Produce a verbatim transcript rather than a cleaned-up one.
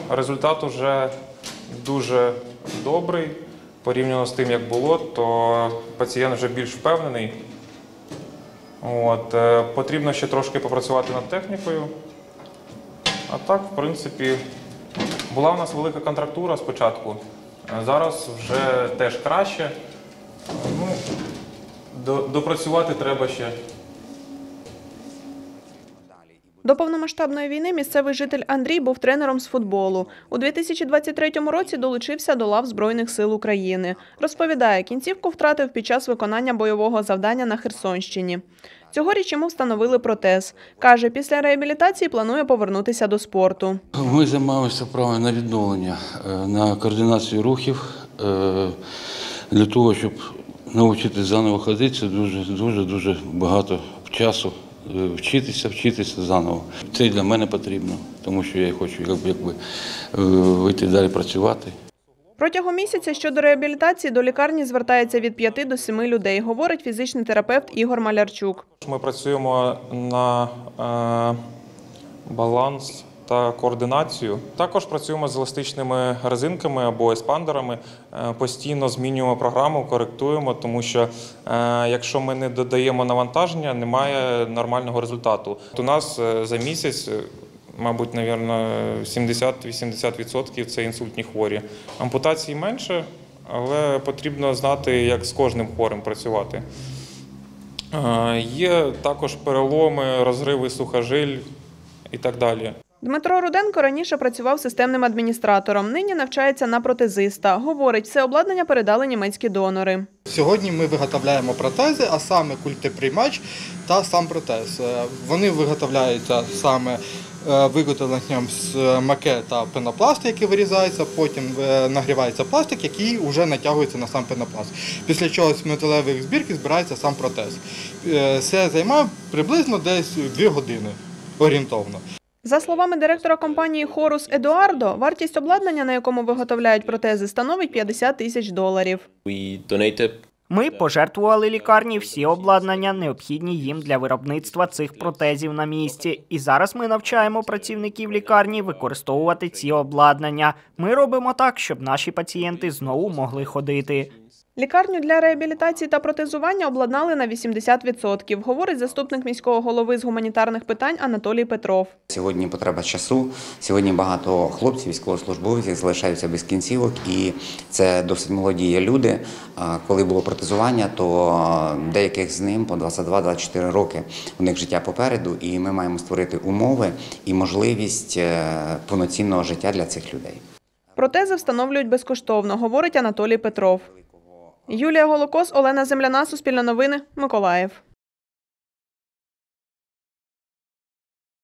результат уже дуже добрий. Порівняно з тим, як було, то пацієнт вже більш впевнений. От, потрібно ще трошки попрацювати над технікою. А так, в принципі, була у нас велика контрактура спочатку. Зараз вже теж краще. Ну, допрацювати треба ще. До повномасштабної війни місцевий житель Андрій був тренером з футболу. У дві тисячі двадцять третьому році долучився до лав Збройних сил України. Розповідає, кінцівку втратив під час виконання бойового завдання на Херсонщині. Цьогоріч йому встановили протез. Каже, після реабілітації планує повернутися до спорту. Ми займаємося правильно на відновлення, на координацію рухів. Для того, щоб навчитися заново ходити, це дуже-дуже багато часу. Вчитися, вчитися заново. Це для мене потрібно, тому що я хочу якби, вийти далі працювати. Протягом місяця щодо реабілітації до лікарні звертається від п'яти до семи людей, говорить фізичний терапевт Ігор Малярчук. Ми працюємо на е, баланс та координацію. Також працюємо з еластичними резинками або еспандерами. Постійно змінюємо програму, коректуємо, тому що е, якщо ми не додаємо навантаження, немає нормального результату. У нас за місяць, мабуть, сімдесят-вісімдесят відсотків це інсультні хворі. Ампутації менше, але потрібно знати, як з кожним хворим працювати. Е, є також переломи, розриви сухожиль і так далі. Дмитро Руденко раніше працював системним адміністратором, нині навчається на протезиста. Говорить, все обладнання передали німецькі донори. Сьогодні ми виготовляємо протези, а саме культеприймач та сам протез. Вони виготовляються саме виготовленням з маке та пенопласту, який вирізається, потім нагрівається пластик, який вже натягується на сам пенопласт. Після чого з металевих збірки збирається сам протез. Це займає приблизно десь дві години, орієнтовно. За словами директора компанії «Хорус» Едуардо, вартість обладнання, на якому виготовляють протези, становить п'ятдесят тисяч доларів. Ми пожертвували лікарні всі обладнання, необхідні їм для виробництва цих протезів на місці. І зараз ми навчаємо працівників лікарні використовувати ці обладнання. Ми робимо так, щоб наші пацієнти знову могли ходити. Лікарню для реабілітації та протезування обладнали на вісімдесят відсотків, говорить заступник міського голови з гуманітарних питань Анатолій Петров. Сьогодні потреба часу, сьогодні багато хлопців, військовослужбовців залишаються без кінцівок, і це досить молоді є люди. Коли було протезування, то деяких з ним по двадцять два - двадцять чотири роки у них життя попереду, і ми маємо створити умови і можливість повноцінного життя для цих людей. Протези встановлюють безкоштовно, говорить Анатолій Петров. Юлія Голокос, Олена Земляна, Суспільне новини, Миколаїв.